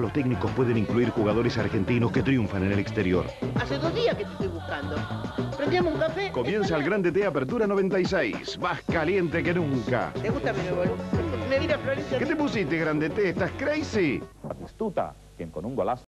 los técnicos pueden incluir jugadores argentinos que triunfan en el exterior. Hace 2 días que te estoy buscando. ¿Prendíamos un café? Comienza el Grande T Apertura 96. Más caliente que nunca. ¿Te gusta mi nuevo look? Me dirá Florencia. ¿Qué te pusiste, Grande T? ¿Estás crazy? Batistuta, quien con un golazo